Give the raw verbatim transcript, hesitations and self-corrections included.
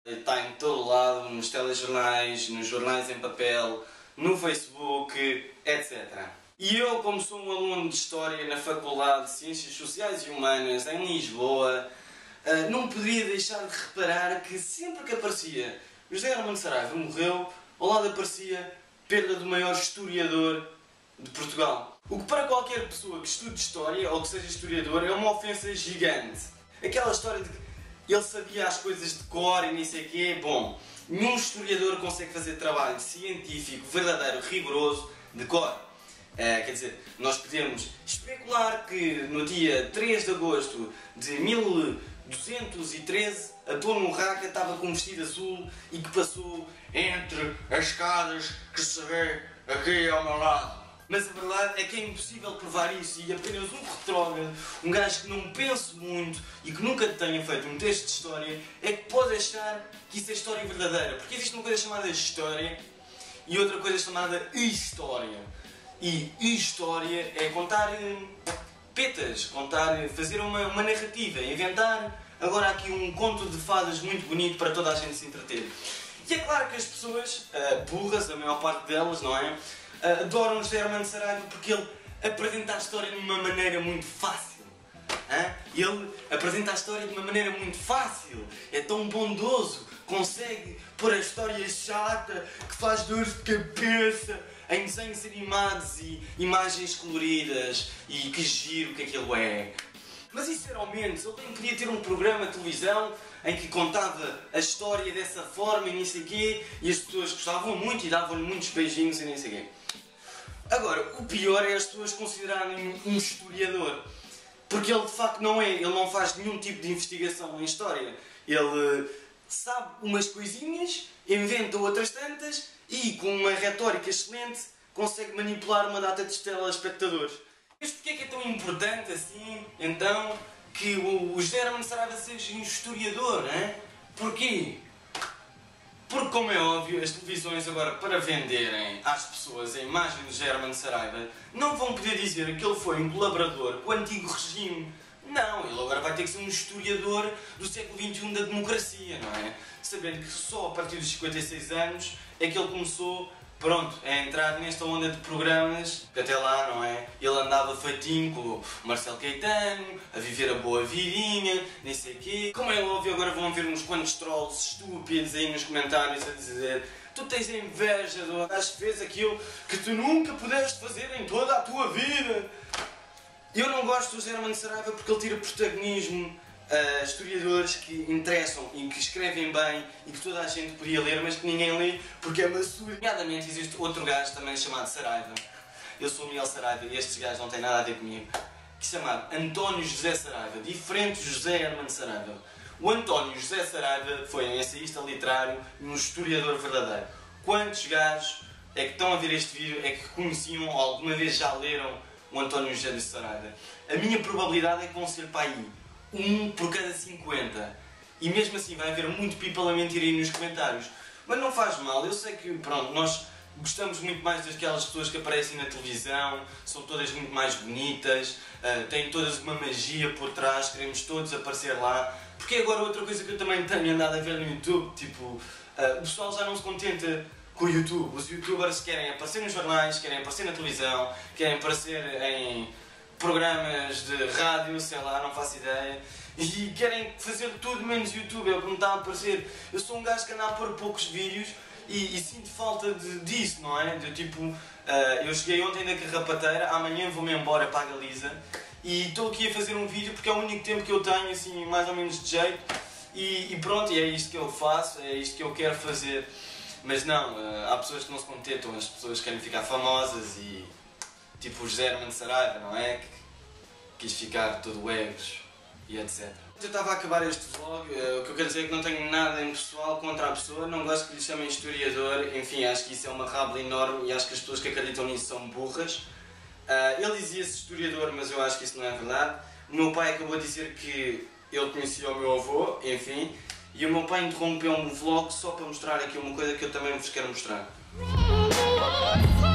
Está em todo lado, nos telejornais, nos jornais em papel, no Facebook, etcétera. E eu, como sou um aluno de História na Faculdade de Ciências Sociais e Humanas em Lisboa, não poderia deixar de reparar que sempre que aparecia José Hermano Saraiva morreu, ao lado aparecia perda do maior historiador de Portugal. O que para qualquer pessoa que estude História ou que seja historiador é uma ofensa gigante. Aquela história de que ele sabia as coisas de cor e nem sei o quê. Bom, nenhum historiador consegue fazer trabalho científico, verdadeiro, rigoroso, de cor. Uh, quer dizer, nós podemos especular que no dia três de agosto de mil duzentos e treze a Dona Urraca estava com um vestido azul e que passou entre as escadas que se vê aqui ao meu lado. Mas a verdade é que é impossível provar isso e apenas um retrógrado, um gajo que não pense muito e que nunca tenha feito um texto de história, é que pode achar que isso é história verdadeira. Porque existe uma coisa chamada história e outra coisa chamada história. E história é contar petas, contar, fazer uma, uma narrativa, inventar agora aqui um conto de fadas muito bonito para toda a gente se entreter. E é claro que as pessoas, uh, burras, a maior parte delas, não é? Uh, adoram José Hermano Saraiva porque ele apresenta a história de uma maneira muito fácil. Hein? Ele apresenta a história de uma maneira muito fácil, é tão bondoso, consegue pôr a história chata que faz dor de cabeça em desenhos animados e imagens coloridas e que giro que aquilo é. Mas isso era ao menos, ele bem queria ter um programa de televisão em que contava a história dessa forma e nem sei quê, e as pessoas gostavam muito e davam-lhe muitos beijinhos e nem sei quê. Agora, o pior é as pessoas considerarem um historiador, porque ele de facto não é, ele não faz nenhum tipo de investigação em história. Ele sabe umas coisinhas, inventa outras tantas e com uma retórica excelente consegue manipular uma data de telespectadores. Mas porquê é que é tão importante assim, então, que o José Hermano Saraiva seja um historiador, hein? Porquê? Porque, como é óbvio, as televisões agora, para venderem às pessoas a imagem de José Hermano Saraiva, não vão poder dizer que ele foi um colaborador com o antigo regime. Não, ele agora vai ter que ser um historiador do século vinte e um da democracia, não é? Sabendo que só a partir dos cinquenta e seis anos é que ele começou, pronto, a entrar nesta onda de programas, que até lá, não é? Ele andava feitinho com o Marcelo Caetano, a viver a boa vidinha, nem sei o quê. Como é óbvio, agora vão ver uns quantos trolls estúpidos aí nos comentários a dizer: tu tens a inveja do gajo que fez aquilo que tu nunca pudeste fazer em toda a tua vida. Eu não gosto do José Hermano Saraiva porque ele tira protagonismo a historiadores que interessam e que escrevem bem e que toda a gente podia ler, mas que ninguém lê porque é maçudo. Nomeadamente existe outro gajo também chamado Saraiva. Eu sou o Miguel Saraiva e estes gajos não têm nada a ver comigo. Que é chamado António José Saraiva, diferente de José Hermano Saraiva. O António José Saraiva foi um ensaísta literário e um historiador verdadeiro. Quantos gajos é que estão a ver este vídeo é que conheciam ou alguma vez já leram o António José Saraiva? A minha probabilidade é que vão ser para aí um por cada cinquenta. E mesmo assim vai haver muito people a mentir aí nos comentários. Mas não faz mal, eu sei que, pronto, nós gostamos muito mais daquelas pessoas que aparecem na televisão, são todas muito mais bonitas, uh, têm todas uma magia por trás, queremos todos aparecer lá. Porque agora outra coisa que eu também tenho andado a ver no YouTube, tipo, uh, o pessoal já não se contenta com o YouTube. Os youtubers querem aparecer nos jornais, querem aparecer na televisão, querem aparecer em programas de rádio, sei lá, não faço ideia, e querem fazer tudo menos YouTube. É o que me está a aparecer. Eu sou um gajo que anda a pôr poucos vídeos e, e sinto falta de, disso, não é? De tipo, uh, eu cheguei ontem da Carrapateira, amanhã vou-me embora para a Galiza e estou aqui a fazer um vídeo porque é o único tempo que eu tenho, assim, mais ou menos de jeito, e, e pronto, e é isto que eu faço, é isto que eu quero fazer. Mas não, uh, há pessoas que não se contentam, as pessoas querem ficar famosas e tipo o José Hermano Saraiva, não é? Que quis ficar todo egos e etcétera. Eu estava a acabar este vlog, uh, o que eu quero dizer é que não tenho nada em pessoal contra a pessoa, não gosto que lhe chamem historiador, enfim, acho que isso é uma rábula enorme e acho que as pessoas que acreditam nisso são burras. Uh, ele dizia-se historiador, mas eu acho que isso não é verdade. O meu pai acabou de dizer que ele conhecia o meu avô, enfim, e o meu pai interrompeu um vlog só para mostrar aqui uma coisa que eu também vos quero mostrar.